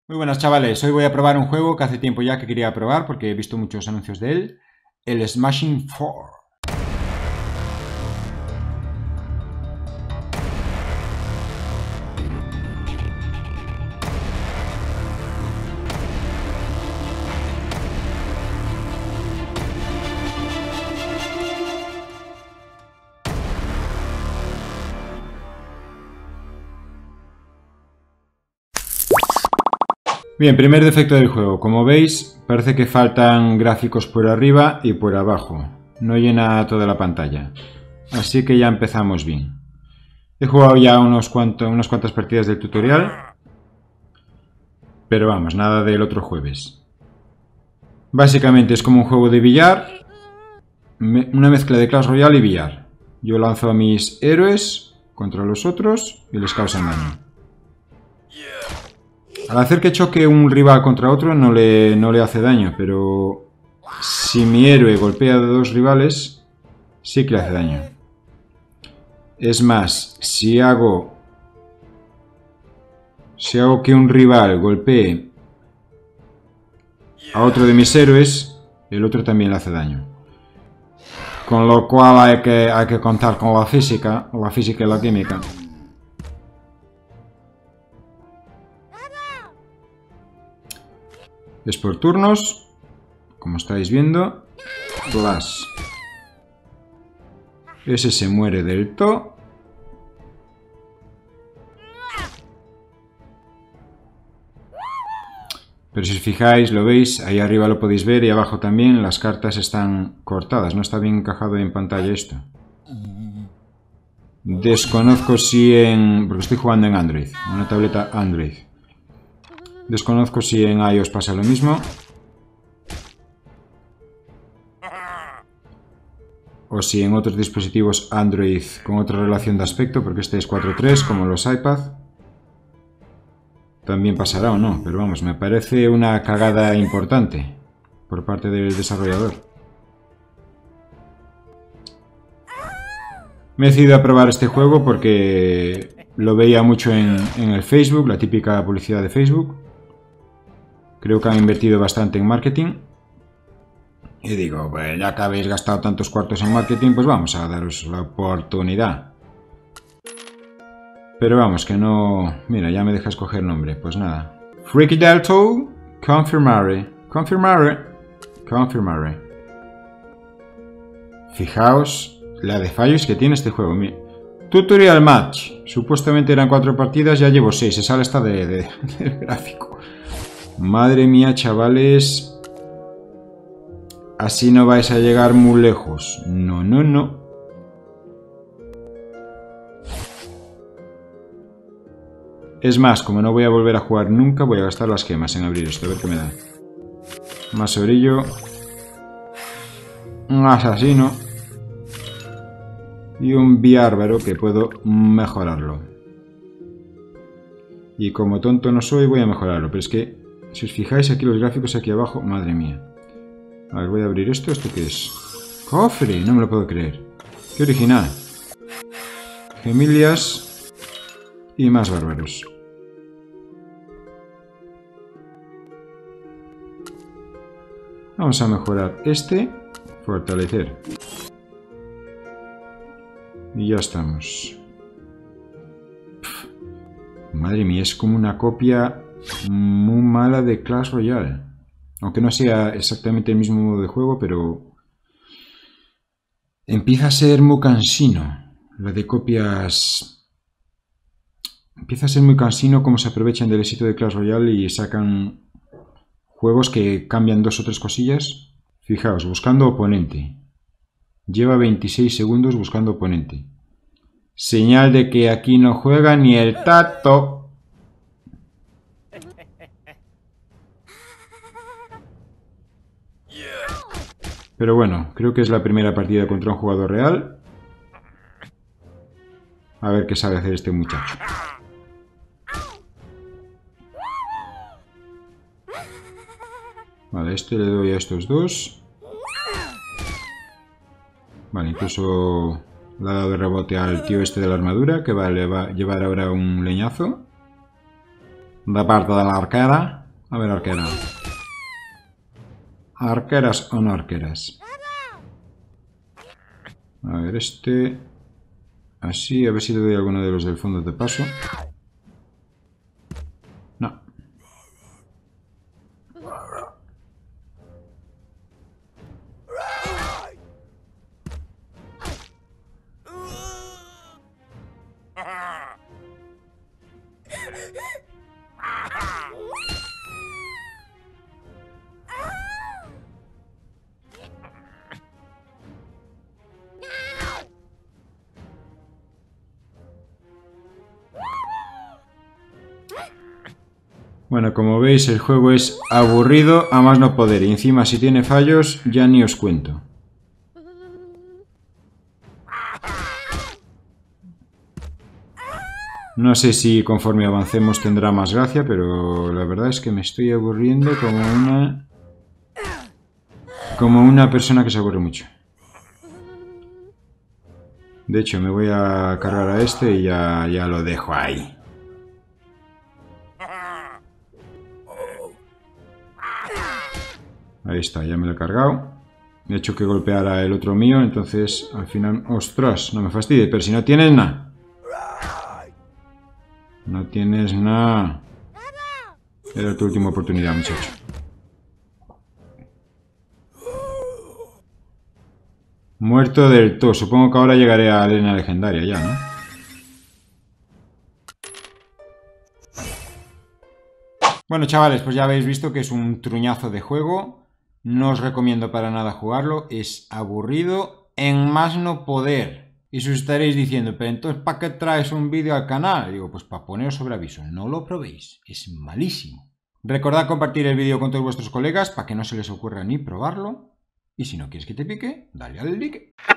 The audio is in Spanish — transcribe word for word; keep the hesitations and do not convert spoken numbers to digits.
Muy buenas chavales, hoy voy a probar un juego que hace tiempo ya que quería probar porque he visto muchos anuncios de él, el Smashing cuatro. Bien, primer defecto del juego. Como veis, parece que faltan gráficos por arriba y por abajo. No llena toda la pantalla. Así que ya empezamos bien. He jugado ya unos cuantos, unas cuantas partidas del tutorial. Pero vamos, nada del otro jueves. Básicamente es como un juego de billar. Una mezcla de Clash Royale y billar. Yo lanzo a mis héroes contra los otros y les causan daño. Al hacer que choque un rival contra otro no le, no le hace daño, pero si mi héroe golpea a dos rivales, sí que le hace daño. Es más, si hago, si hago que un rival golpee a otro de mis héroes, el otro también le hace daño. Con lo cual hay que, hay que contar con la física, la física y la química. Es por turnos, como estáis viendo. Blast. Ese se muere del todo. Pero si os fijáis, lo veis, ahí arriba lo podéis ver y abajo también las cartas están cortadas. No está bien encajado en pantalla esto. Desconozco si en... porque estoy jugando en Android, una tableta Android. Desconozco si en iOS pasa lo mismo. O si en otros dispositivos Android con otra relación de aspecto, porque este es cuatro punto tres como los iPad. También pasará o no, pero vamos, me parece una cagada importante por parte del desarrollador. Me he decidido a probar este juego porque lo veía mucho en, en el Facebook, la típica publicidad de Facebook. Creo que han invertido bastante en marketing. Y digo, pues ya que habéis gastado tantos cuartos en marketing, pues vamos a daros la oportunidad. Pero vamos, que no... Mira, ya me deja escoger nombre. Pues nada. Freaky Delto, confirmare. Confirmare. Confirmare. Fijaos la de fallos que tiene este juego. Mira. Tutorial match. Supuestamente eran cuatro partidas, ya llevo seis. Se sale esta de, de, del gráfico. Madre mía, chavales. Así no vais a llegar muy lejos. No, no, no. Es más, como no voy a volver a jugar nunca, voy a gastar las gemas en abrir esto. A ver qué me da. Más orillo. Un asesino. Y un biárbaro que puedo mejorarlo. Y como tonto no soy, voy a mejorarlo. Pero es que, si os fijáis aquí los gráficos aquí abajo, madre mía. A ver, voy a abrir esto. ¿Esto qué es? ¡Cofre! No me lo puedo creer. ¡Qué original! Gemilias y más bárbaros. Vamos a mejorar este. Fortalecer. Y ya estamos. Pff, madre mía, es como una copia muy mala de Clash Royale. Aunque no sea exactamente el mismo modo de juego, pero empieza a ser muy cansino. La de copias... Empieza a ser muy cansino cómo se aprovechan del éxito de Clash Royale y sacan juegos que cambian dos o tres cosillas. Fijaos, buscando oponente. Lleva veintiséis segundos buscando oponente. Señal de que aquí no juega ni el tato. Pero bueno, creo que es la primera partida contra un jugador real. A ver qué sabe hacer este muchacho. Vale, este le doy a estos dos. Vale, incluso le ha dado de rebote al tío este de la armadura, que va, le va a llevar ahora un leñazo. de parte de la arquera. A ver, arquera. ¿Arqueras o no arqueras? A ver, este... Así, a ver si le doy alguno de los del fondo de paso. No. Bueno, como veis, el juego es aburrido a más no poder. Y encima, si tiene fallos, ya ni os cuento. No sé si conforme avancemos tendrá más gracia, pero la verdad es que me estoy aburriendo como una... Como una persona que se aburre mucho. De hecho, me voy a cargar a este y ya, ya lo dejo ahí. Ahí está, ya me lo he cargado. He hecho que golpeara el otro mío, entonces al final... ¡Ostras! No me fastidie, pero si no tienes nada. No tienes nada. Era tu última oportunidad, muchacho. Muerto del todo. Supongo que ahora llegaré a arena legendaria ya, ¿no? Bueno, chavales, pues ya habéis visto que es un truñazo de juego. No os recomiendo para nada jugarlo. Es aburrido en más no poder. Y os estaréis diciendo, pero entonces ¿para qué traes un vídeo al canal? Y digo, pues para poneros sobre aviso. No lo probéis. Es malísimo. Recordad compartir el vídeo con todos vuestros colegas para que no se les ocurra ni probarlo. Y si no quieres que te pique, dale al like.